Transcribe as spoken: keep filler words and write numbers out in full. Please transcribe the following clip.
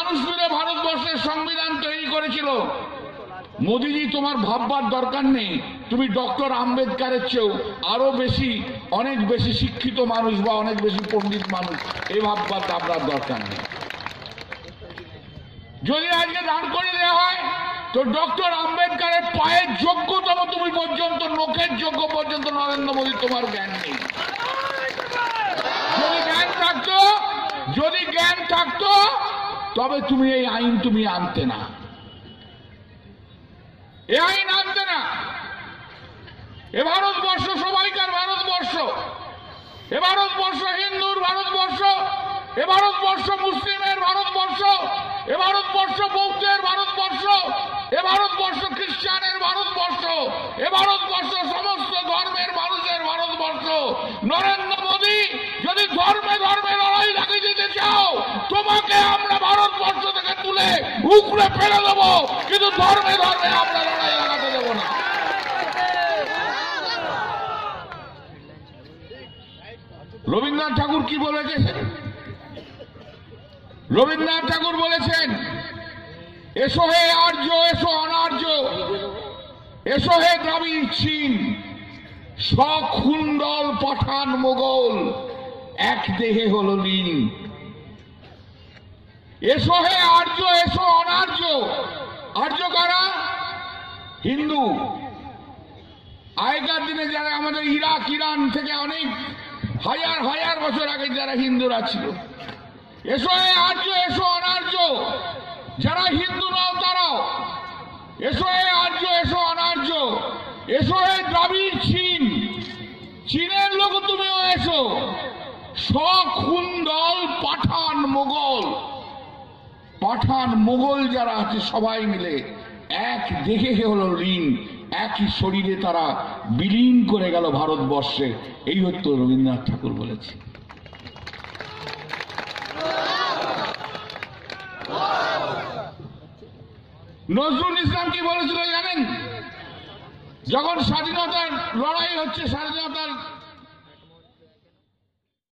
মানুষ মিলে ভারতবর্ষের সংবিধান তৈরি করেছিল। মোদিজি, তোমার ভাববার দরকার নেই, তুমি ডক্টর আম্বেদকরের চেয়েও আরো বেশি, অনেক বেশি শিক্ষিত মানুষ বা অনেক বেশি পণ্ডিত মানুষ, এই ভাববার আপনার দরকার নেই। যদি আজকে দাঁড় করে দেওয়া হয় তো ডক্টর আম্বেদকরের পায়ের যোগ্যতম তুমি পর্যন্ত, নখের যোগ্য পর্যন্ত নরেন্দ্র মোদী তোমার জ্ঞান নেই। যদি জ্ঞান থাকতো, যদি জ্ঞান থাকতো তবে তুমি এই আইন তুমি আনতে না, এ আইন আনতে না। এ ভারতবর্ষ সবাইকার ভারতবর্ষ, এ ভারতবর্ষ হিন্দুর ভারতবর্ষ, এ ভারতবর্ষ মুসলিমের ভারতবর্ষ, এ ভারতবর্ষ বৌদ্ধের ভারতবর্ষ, এ ভারতবর্ষ খ্রিস্টানের ভারতবর্ষ, এ ভারতবর্ষ সমস্ত ধর্মের মানুষের ভারতবর্ষ। নরেন্দ্র মোদী, যদি ধর্মে ধর্মে লড়াই লাগিয়ে দিতে চাও, তোমাকে আমরা ভারতবর্ষ থেকে তুলে উকড়ে ফেলে দেবো, কিন্তু ধর্মে ধর্মে আমরা লড়াই লাগাতে দেব না। রবীন্দ্রনাথ ঠাকুর কি বলেছেন? রবীন্দ্রনাথ ঠাকুর বলেছেন, এসো হে আর্য, এসো অনার্য, এসো হে দ্রাবিড় চীন, সখুন্দল পাঠান মোগল, এক দেহে হলো লীন। এসো হে আর্য, এসো অনার্য। আর্য কারা? হিন্দু। আগেকার দিনে যারা আমাদের ইরাক ইরান থেকে অনেক হাজার হাজার বছর আগে যারা হিন্দুরা ছিল। এসো হে আর্য, এসো অনার্য, যারা হিন্দু নাও তারাও। এসো হে আর্য, এসো অনার্য, এসো হে দ্রাবিড় চীন, চীনের লোক তুমিও এসো। সখুন্দল পাঠান মোগল, পাঠান মোগল যারা আছে সবাই মিলে এক দেহে হলো লীন, একই শরীরে তারা বিলীন করে গেল ভারতবর্ষে। এই হতো রবীন্দ্রনাথ ঠাকুর বলেছে। নজরুল ইসলাম কি বলেছিল জানেন? যখন স্বাধীনতার লড়াই হচ্ছে, স্বাধীনতার